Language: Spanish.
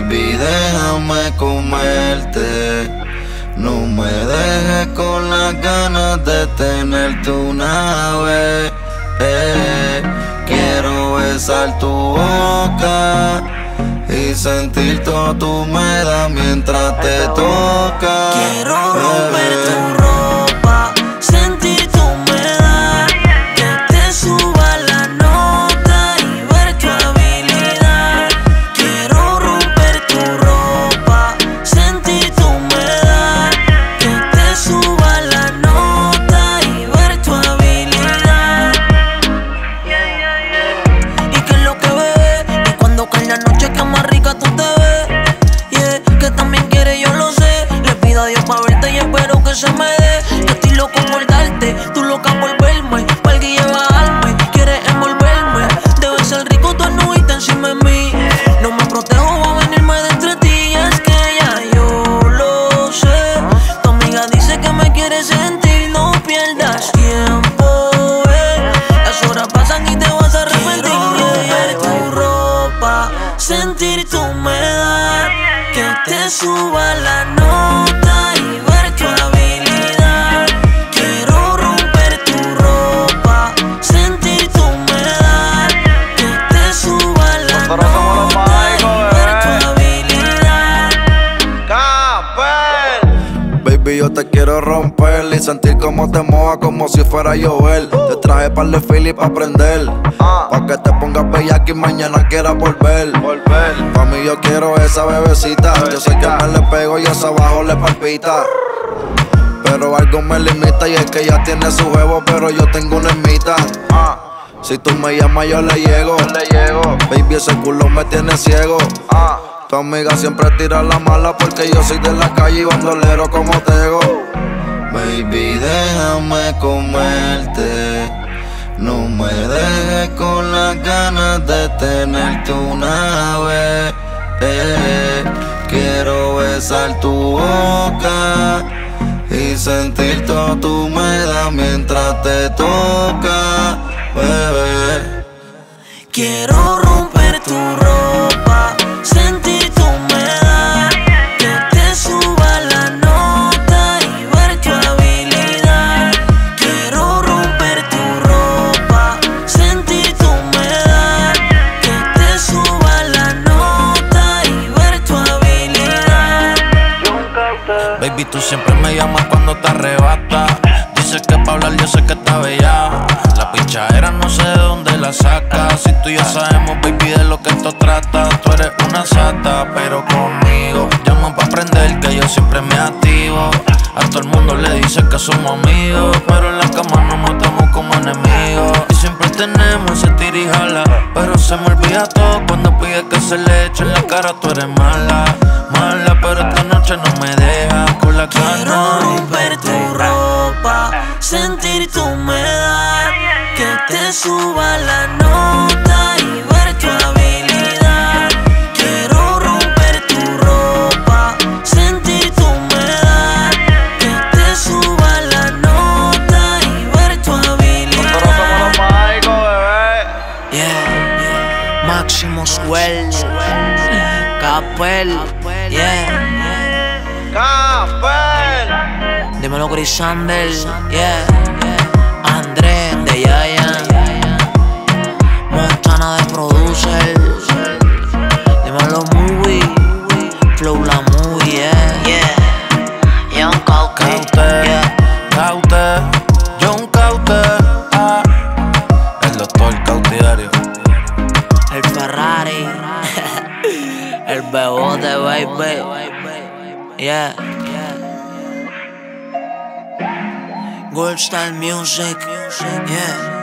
Baby, déjame comerte. No me dejes con las ganas de tenerte una vez. Quiero besar tu boca y sentir toda tu humedad mientras te toca. Quiero romper tu ropa, sentir tu humedad, que te suba la nota y ver tu habilidad. Quiero romper tu ropa, sentir tu humedad, que te suba la nota y ver tu habilidad. Y que es lo que ves, y cuando cae la noche que más rica tú te ves. Que también quiere, yo lo sé. Le pido a Dios pa' verte y espero que se me dé. Que estoy loco por darte, tú loca por verme. Pa'l que lleva alma, quieres envolverme. Debe ser rico tu nubita encima de mí. No me protejo, va a venirme de entre ti. Y es que ya yo lo sé. Tu amiga dice que me quiere sentir, no pierdas tiempo, Las horas pasan y te vas a arrepentir. Quiero romper tu ropa, sentir tu humedad, que te suba la nota y ver tu habilidad. Quiero romper tu ropa, sentir tu humedad, que te suba la nota y ver tu habilidad. Baby, yo te quiero romper y sentir como te moja como si fuera a llover. Te traje par de Philly pa' prender, pa' que te pongas bellaca y mañana quieras volver. Pa' mí yo quiero esa bebecita. Yo sé que me le pego y eso abajo le palpita, pero algo me limita y es que ella tiene su huevo, pero yo tengo una ermita. Si tú me llamas yo le llego. Baby, ese culo me tiene ciego. Tu amiga siempre tira la mala porque yo soy de la calle y bandolero como Tego. Baby, déjame comerte. No me dejes con las ganas de tenerte una vez. Quiero besar tu boca y sentir toda tu humedad mientras te toca, bebé. Quiero romper tu ropa, sentir tu humedad, que te suba la nota y ver tu habilidad. Quiero romper tu ropa, sentir tu humedad, que te suba la nota y ver tu habilidad. Baby, tú siempre me llamas cuando te arrebatas. Dices que pa' hablar yo sé que está bella. La pichadera no sé de dónde la sacas. Si tú y yo sabemos, baby, de lo que esto trata. Tú eres una sata, pero conmigo llaman pa' aprender que yo siempre me activo. A todo el mundo le dicen que somos amigos, pero en la cama nos matamos como enemigos. Y siempre tenemos ese tira y jala, pero se me olvida todo cuando pide que se le eche en la cara. Tú eres mala, mala, pero esta noche no me dejas con la cara. Quiero romper tu ropa, sentir tu humedad, que te suba la nota y ver tu habilidad. Quiero romper tu ropa, sentir tu humedad, que te suba la nota y ver tu habilidad. Yeah, Máximo Swell, Capel, yeah. Dímelo Grisander, yeah. Andrés de Yayan, Montana de Producer. Dímelo Movie, Flow la Movie, yeah. Young Caute, yeah. Caute, John Caute, el doctor Cautidario. El Ferrari, el bebote, baby, yeah. Gold Style Music, yeah.